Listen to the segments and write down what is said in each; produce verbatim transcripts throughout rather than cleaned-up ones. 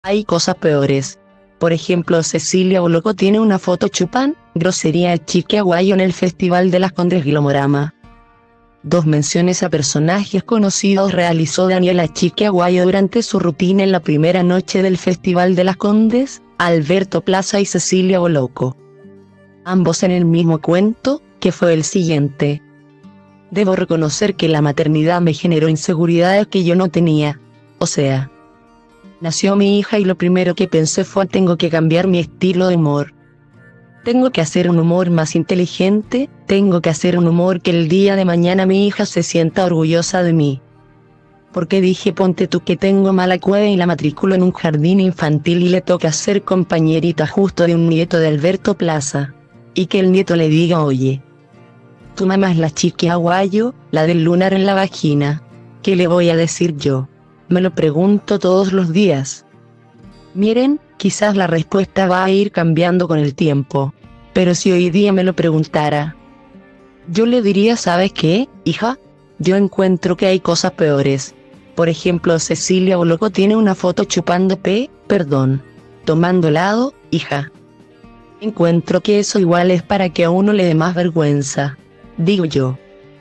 Hay cosas peores. Por ejemplo, Cecilia Boloco tiene una foto chupán, grosería el chique aguayo en el Festival de las Condes Glomorama. Dos menciones a personajes conocidos realizó Daniela Chique Aguayo durante su rutina en la primera noche del Festival de las Condes, Alberto Plaza y Cecilia Boloco. Ambos en el mismo cuento, que fue el siguiente. Debo reconocer que la maternidad me generó inseguridades que yo no tenía. O sea, nació mi hija y lo primero que pensé fue tengo que cambiar mi estilo de humor. Tengo que hacer un humor más inteligente, tengo que hacer un humor que el día de mañana mi hija se sienta orgullosa de mí. Porque dije ponte tú que tengo mala cueva y la matriculo en un jardín infantil y le toca ser compañerita justo de un nieto de Alberto Plaza. Y que el nieto le diga oye, tu mamá es la Chique Aguayo, la del lunar en la vagina. ¿Qué le voy a decir yo? Me lo pregunto todos los días. Miren, quizás la respuesta va a ir cambiando con el tiempo. Pero si hoy día me lo preguntara, yo le diría, ¿sabes qué, hija? Yo encuentro que hay cosas peores. Por ejemplo, Cecilia Boloco tiene una foto chupando pe, perdón, tomando helado, hija. Encuentro que eso igual es para que a uno le dé más vergüenza. Digo yo.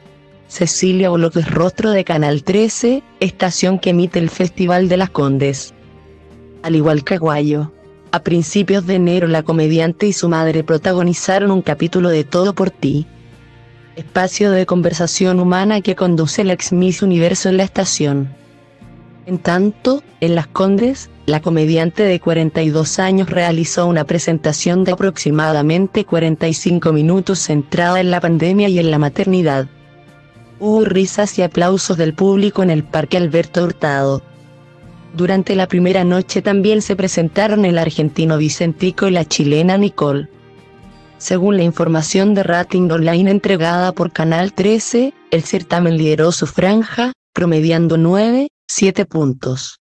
Cecilia Boloco es rostro de Canal trece, estación que emite el Festival de las Condes. Al igual que Aguayo, a principios de enero la comediante y su madre protagonizaron un capítulo de Todo por ti, espacio de conversación humana que conduce la ex Miss Universo en la estación. En tanto, en Las Condes, la comediante de cuarenta y dos años realizó una presentación de aproximadamente cuarenta y cinco minutos centrada en la pandemia y en la maternidad. Hubo risas y aplausos del público en el Parque Alberto Hurtado. Durante la primera noche también se presentaron el argentino Vicentico y la chilena Nicole. Según la información de Rating Online entregada por Canal trece, el certamen lideró su franja, promediando nueve, siete puntos.